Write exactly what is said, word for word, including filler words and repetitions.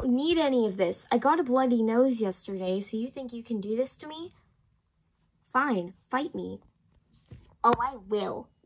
don't need any of this. I got a bloody nose yesterday, so you think you can do this to me? Fine, fight me. Oh, I will.